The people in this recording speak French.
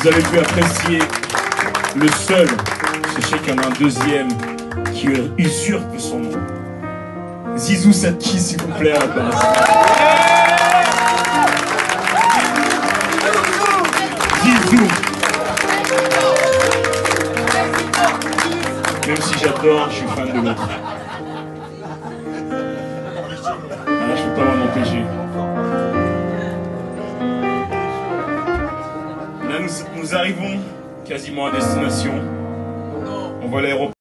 Vous avez pu apprécier le seul, sachez qu'il y en a un deuxième qui usurpe son nom. Zizou Sadki, s'il vous plaît, à la base. Zizou. Même si j'adore, je suis fan de l'autre. Ah, je peux pas m'en empêcher. Là, nous arrivons quasiment à destination. On voit l'aéroport.